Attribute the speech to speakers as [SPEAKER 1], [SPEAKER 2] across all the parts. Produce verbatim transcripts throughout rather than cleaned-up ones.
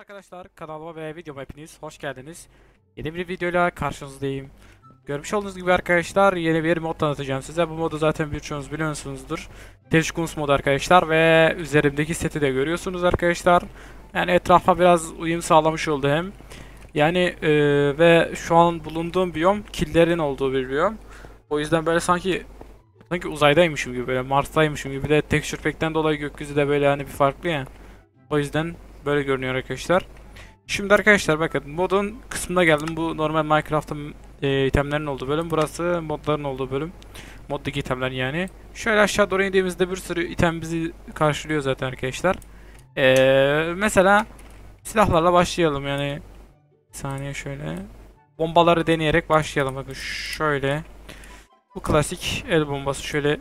[SPEAKER 1] Arkadaşlar kanalıma ve videoma hepiniz hoş geldiniz. Yeni bir videoyla karşınızdayım. Görmüş olduğunuz gibi arkadaşlar yeni bir mod tanıtacağım size. Bu modu zaten birçoğunuz biliyorsunuzdur. Teşkins modu arkadaşlar ve üzerimdeki seti de görüyorsunuz arkadaşlar. Yani etrafa biraz uyum sağlamış oldu hem. Yani e, ve şu an bulunduğum biyom killerin olduğu bir biyom. O yüzden böyle sanki sanki uzaydaymışım gibi, böyle Mars'taymışım gibi. Bir de texture pack'ten dolayı gökyüzü de böyle hani bir farklı ya. O yüzden böyle görünüyor arkadaşlar. Şimdi arkadaşlar bakın modun kısmına geldim. Bu normal Minecraft'ın e, itemlerin olduğu bölüm. Burası modların olduğu bölüm. Moddaki itemler yani. Şöyle aşağı doğru indiğimizde bir sürü item bizi karşılıyor zaten arkadaşlar. E, mesela silahlarla başlayalım yani. Bir saniye şöyle. Bombaları deneyerek başlayalım. Bakın şöyle. Bu klasik el bombası şöyle.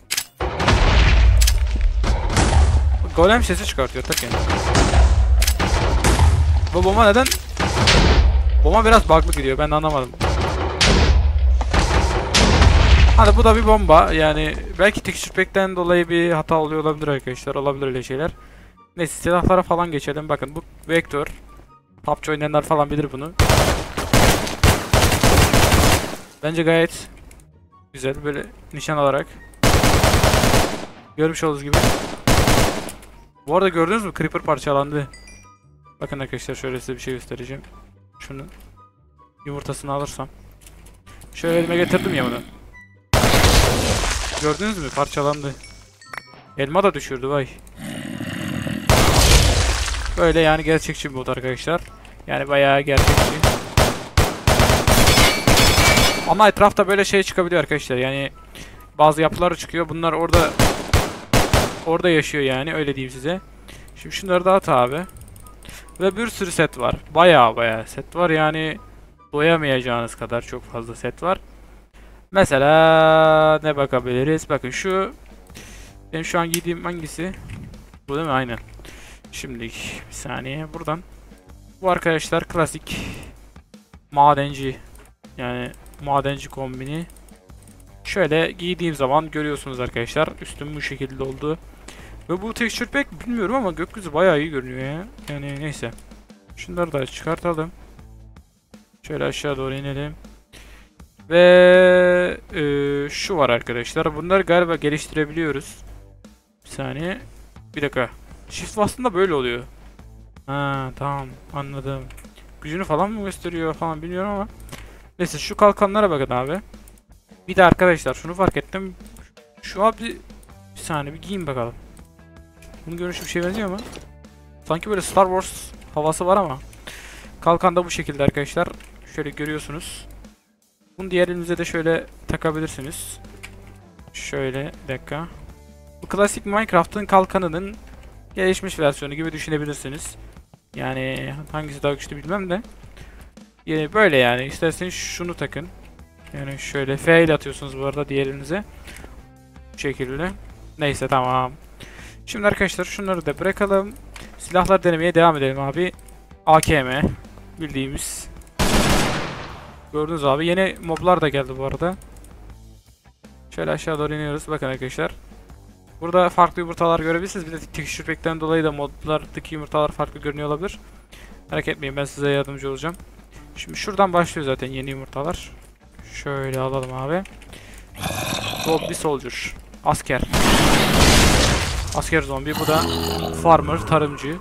[SPEAKER 1] Golem sesi çıkartıyor tabii yani. Bu bomba neden? Bomba biraz bug'lı gidiyor, ben de anlamadım. Hadi bu da bir bomba yani, belki texture pack'ten dolayı bir hata oluyor olabilir arkadaşlar, olabilir öyle şeyler. Neyse silahlara falan geçelim. Bakın bu vektör. P U B G oynayanlar falan bilir bunu. Bence gayet güzel, böyle nişan alarak. Görmüş olduğunuz gibi. Bu arada gördünüz mü? Creeper parçalandı. Bakın arkadaşlar şöyle size bir şey göstereceğim. Şunu yumurtasını alırsam. Şöyle elime getirdim ya bunu. Gördünüz mü? Parçalandı. Elma da düşürdü vay. Böyle yani gerçekçi bir mod arkadaşlar. Yani bayağı gerçekçi. Ama etrafta böyle şey çıkabiliyor arkadaşlar. Yani bazı yapılar çıkıyor. Bunlar orada orada yaşıyor yani, öyle diyeyim size. Şimdi şunları dağıt abi. Ve bir sürü set var. Bayağı bayağı set var yani. Doyamayacağınız kadar çok fazla set var. Mesela ne bakabiliriz? Bakın şu. Benim şu an giydiğim hangisi? Bu değil mi? Aynen. Şimdi bir saniye buradan. Bu arkadaşlar klasik madenci. Yani madenci kombini. Şöyle giydiğim zaman görüyorsunuz arkadaşlar. Üstüm bu şekilde oldu. Ve bu texture pack bilmiyorum ama gökyüzü bayağı iyi görünüyor ya. Yani neyse. Şunları da çıkartalım. Şöyle aşağı doğru inelim. Ve e, şu var arkadaşlar. Bunları galiba geliştirebiliyoruz. Bir saniye. Bir dakika. Shift bastığında böyle oluyor. Ha tamam, anladım. Gücünü falan mı gösteriyor falan bilmiyorum ama. Neyse şu kalkanlara bakın abi. Bir de arkadaşlar şunu fark ettim. Şu abi bir saniye bir giyin bakalım. Bunun görünüşü bir şey benziyor mu? Sanki böyle Star Wars havası var ama. Kalkan da bu şekilde arkadaşlar. Şöyle görüyorsunuz. Bunu diğer elinize de şöyle takabilirsiniz. Şöyle bir dakika. Bu klasik Minecraft'ın kalkanının gelişmiş versiyonu gibi düşünebilirsiniz. Yani hangisi daha güçlü bilmem de. Yani böyle yani. İsterseniz şunu takın. Yani şöyle F ile atıyorsunuz bu arada diğer elinize. Bu şekilde. Neyse tamam. Şimdi arkadaşlar şunları da bırakalım. Silahlar denemeye devam edelim abi. A K M bildiğimiz. Gördünüz abi, yeni moblar da geldi bu arada. Şöyle aşağı doğru iniyoruz. Bakın arkadaşlar. Burada farklı yumurtalar görebilirsiniz. Bir de texture pack'ten dolayı da modlardaki yumurtalar farklı görünüyor olabilir. Merak etmeyin, ben size yardımcı olacağım. Şimdi şuradan başlıyor zaten yeni yumurtalar. Şöyle alalım abi. Zombie soldier. Asker. Asker zombi. Bu da farmer, tarımcı.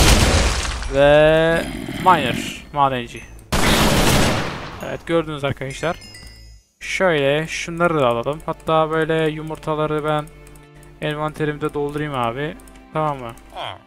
[SPEAKER 1] Ve miner, madenci. Evet gördünüz arkadaşlar. Şöyle şunları da alalım. Hatta böyle yumurtaları ben envanterimde doldurayım abi. Tamam mı?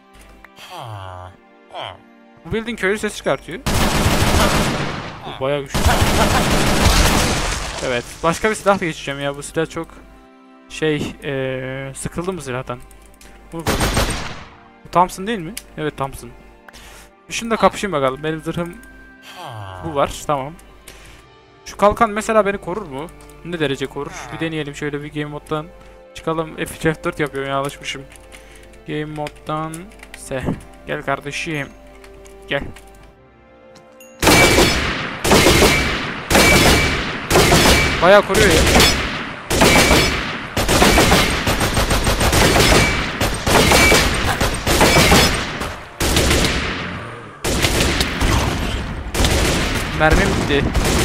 [SPEAKER 1] Bu bildiğin köylü ses çıkartıyor. Bu bayağı güçlü. Evet, başka bir silah geçeceğim ya. Bu silah çok şey, ee, sıkıldım bu silahtan. Bunu koydum. Bu Thompson değil mi? Evet Thompson. Şunu da kapışayım bakalım. Benim zırhım bu var. Tamam. Şu kalkan mesela beni korur mu? Ne derece korur? Bir deneyelim şöyle, bir game moddan çıkalım. F F dört yapıyorum ya, alışmışım. Game moddan se. Gel kardeşim. Gel. Bayağı koruyor ya. Mermim bitti.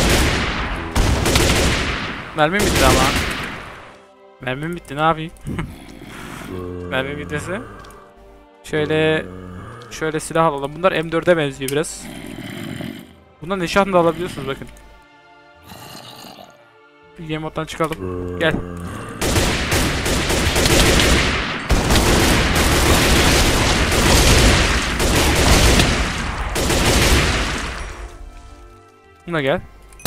[SPEAKER 1] Mermim bitti ama. Mermim bitti, ne yapayım? Mermim bitmesi. Şöyle şöyle silah alalım. Bunlar M dört'e benziyor biraz. Bundan nişan da alabiliyorsunuz bakın. Bir game moddan çıkalım. Gel. Buna gel.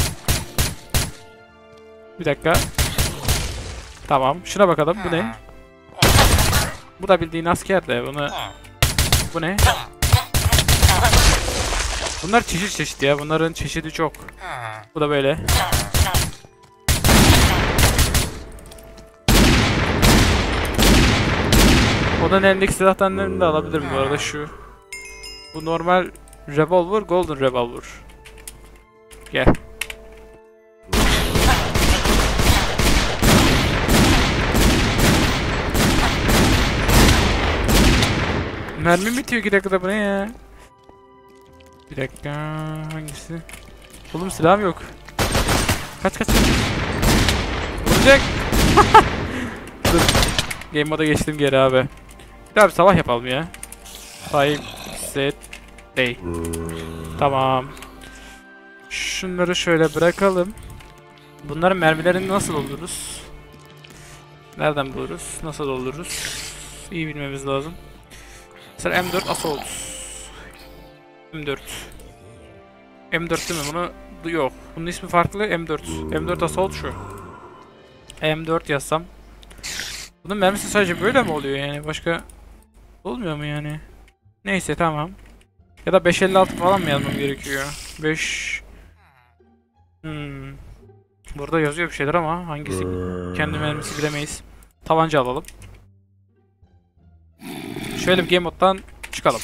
[SPEAKER 1] Bir dakika. Tamam. Şuna bakalım. Bu ne? Bu da bildiğin asker de. Bunu... Bu ne? Bunlar çeşit çeşit ya. Bunların çeşidi çok. Bu da böyle. Onun elindeki silahtan da alabilirim bu arada şu. Bu normal revolver, golden revolver. Gel. Mermim bitiyor iki dakikada, bu ne ya? Bir dakika, hangisi? Oğlum silahım yok. Kaç kaç kaç. Vuracak. Dur. Game moda geçtim geri abi. Bir daha bir sabah yapalım ya. Time set day. Tamam. Şunları şöyle bırakalım. Bunların mermilerini nasıl doldururuz? Nereden buluruz? Nasıl doldururuz? İyi bilmemiz lazım. Mesela M dört Assault. M dört. M dört değil mi? Bunu yok. Bunun ismi farklı. M dört. M dört Assault şu. M dört yazsam. Bunun mermisi sadece böyle mi oluyor yani? Başka olmuyor mu yani? Neyse tamam. Ya da beş elli altı falan mı yazmam gerekiyor? beş Hmm. Burada yazıyor bir şeyler ama hangisi kendi mermisi bilemeyiz. Tabanca alalım. Şöyle bir game moddan çıkalım.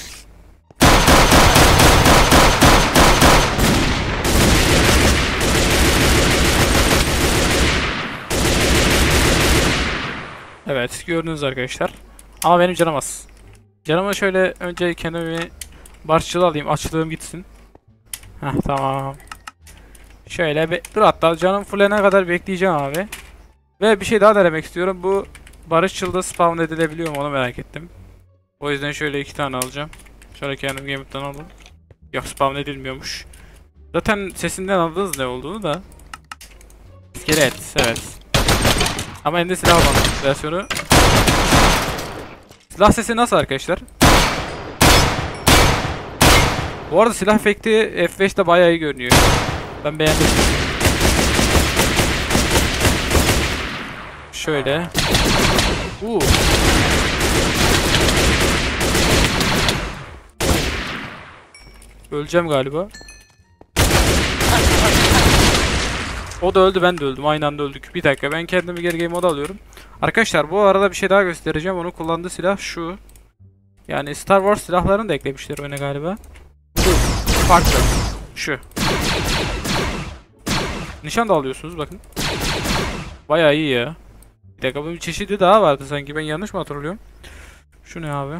[SPEAKER 1] Evet, gördünüz arkadaşlar. Ama benim canım az. Canımı şöyle önce kendimi barışçılı alayım, açlığım gitsin. Heh, tamam. Şöyle bir dur, hatta canım fullene kadar bekleyeceğim abi. Ve bir şey daha denemek istiyorum. Bu barışçılda spawn edilebiliyor mu onu merak ettim. O yüzden şöyle iki tane alacağım. Şöyle kendim game'den aldım. Yok, spawn edilmiyormuş. Zaten sesinden anladınız ne olduğunu da. İskelet, evet. Ama elinde silah almadım versiyonu. Silah sesi nasıl arkadaşlar? Bu arada silah efekti F beş'te bayağı iyi görünüyor. Ben beğendim. Şöyle. Uuu. Öleceğim galiba. O da öldü, ben de öldüm. Aynı anda öldük. Bir dakika, ben kendimi geri game moda alıyorum. Arkadaşlar bu arada bir şey daha göstereceğim. Onun kullandığı silah şu. Yani Star Wars silahlarını da eklemişler öne galiba. Bu farklı. Şu. Nişan da alıyorsunuz bakın. Bayağı iyi ya. Bir dakika, bunun bir çeşidi daha vardı sanki. Ben yanlış mı hatırlıyorum? Şu ne abi?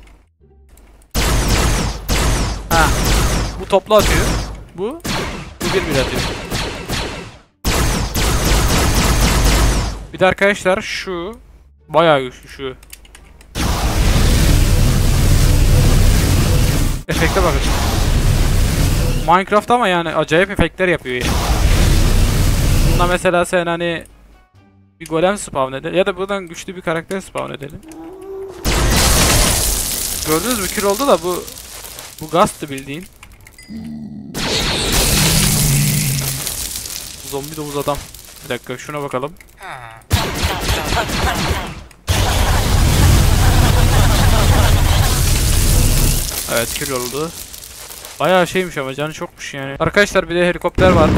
[SPEAKER 1] Ha. Bu toplu atıyor. Bu. Bu bir bir atıyor. Bir de arkadaşlar şu. Bayağı güçlü şu. Efekte bakın. Minecraft ama yani acayip efektler yapıyor yani. Bunda mesela sen hani bir golem spawn edelim ya da buradan güçlü bir karakter spawn edelim. Gördünüz mü, kür oldu da bu bu gaztı bildiğin. Zombi domuz adam. Bir dakika, şuna bakalım. Evet, kül oldu. Bayağı şeymiş ama canı çokmuş yani. Arkadaşlar bir de helikopter var.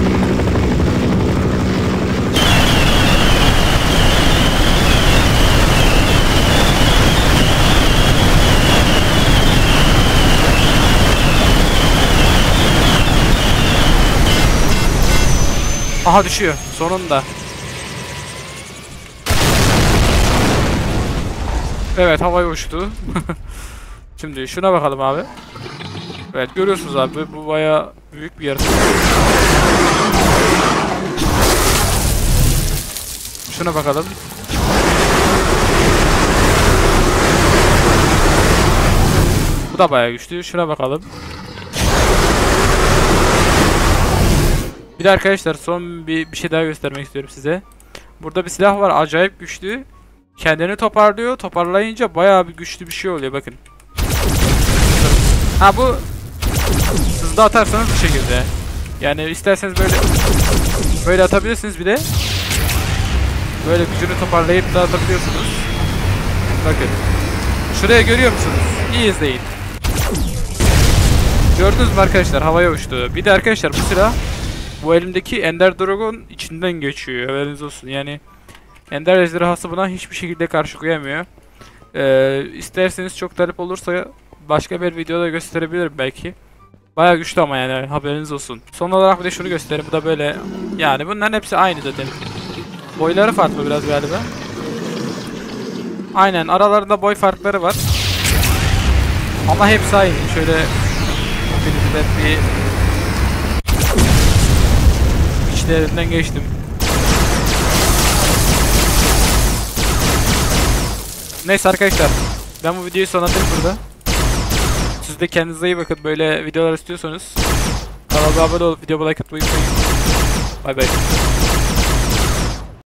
[SPEAKER 1] Aha, düşüyor sonunda. Evet, havaya uçtu. Şimdi şuna bakalım abi. Evet görüyorsunuz abi, bu bayağı büyük bir yaratık. Şuna bakalım. Bu da bayağı güçlü. Şuna bakalım. Bir de arkadaşlar son bir, bir şey daha göstermek istiyorum size. Burada bir silah var, acayip güçlü. Kendini toparlıyor. Toparlayınca bayağı bir güçlü bir şey oluyor, bakın. Ha bu hızlı atarsanız bu şekilde. Yani isterseniz böyle böyle atabilirsiniz bir de. Böyle gücünü toparlayıp da atabiliyorsunuz. Bakın. Şuraya görüyor musunuz? İyi izleyin. Gördünüz mü arkadaşlar? Havaya uçtu. Bir de arkadaşlar bu silah bu elimdeki Ender Dragon içinden geçiyor. Haberiniz olsun. Yani Ender ejderhası buna hiçbir şekilde karşı koyamıyor. Ee, isterseniz çok talep olursa başka bir videoda gösterebilirim belki. Bayağı güçlü ama yani haberiniz olsun. Son olarak bir de şunu göstereyim. Bu da böyle, yani bunların hepsi aynı zaten. Boyları farklı biraz galiba. Aynen, aralarında boy farkları var. Ama hepsi aynı. Şöyle birimden bir içlerinden geçtim. Neyse arkadaşlar, ben bu videoyu sonlandırayım burada. Siz de kendinize iyi bakın. Böyle videolar istiyorsanız kanala abone olup videoya like atmayı unutmayın. Bay bay.